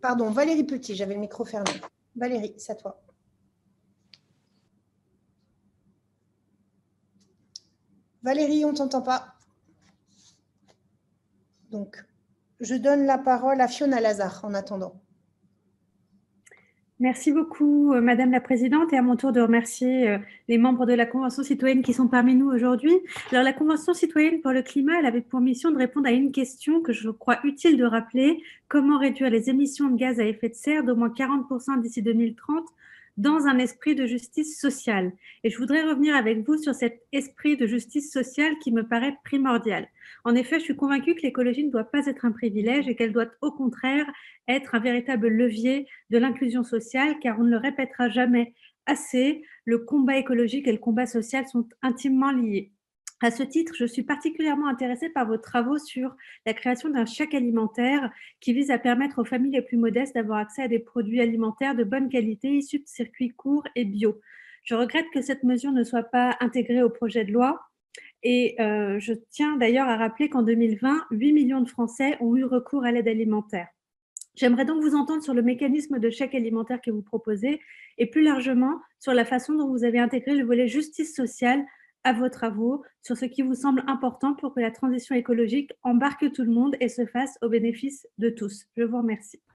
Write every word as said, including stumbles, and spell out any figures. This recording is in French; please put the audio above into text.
Pardon, Valérie Petit, j'avais le micro fermé. Valérie, c'est à toi. Valérie, on ne t'entend pas. Donc, je donne la parole à Fiona Lazare en attendant. Merci beaucoup, euh, Madame la Présidente, et à mon tour de remercier euh, les membres de la Convention citoyenne qui sont parmi nous aujourd'hui. Alors, la Convention citoyenne pour le climat, elle avait pour mission de répondre à une question que je crois utile de rappeler: comment réduire les émissions de gaz à effet de serre d'au moins quarante pour cent d'ici deux mille trente dans un esprit de justice sociale. Et je voudrais revenir avec vous sur cet esprit de justice sociale qui me paraît primordial. En effet, je suis convaincue que l'écologie ne doit pas être un privilège et qu'elle doit au contraire être un véritable levier de l'inclusion sociale, car on ne le répétera jamais assez, le combat écologique et le combat social sont intimement liés. À ce titre, je suis particulièrement intéressée par vos travaux sur la création d'un chèque alimentaire qui vise à permettre aux familles les plus modestes d'avoir accès à des produits alimentaires de bonne qualité issus de circuits courts et bio. Je regrette que cette mesure ne soit pas intégrée au projet de loi. Et euh, je tiens d'ailleurs à rappeler qu'en deux mille vingt, huit millions de Français ont eu recours à l'aide alimentaire. J'aimerais donc vous entendre sur le mécanisme de chèque alimentaire que vous proposez et plus largement sur la façon dont vous avez intégré le volet justice sociale à vos travaux, sur ce qui vous semble important pour que la transition écologique embarque tout le monde et se fasse au bénéfice de tous. Je vous remercie.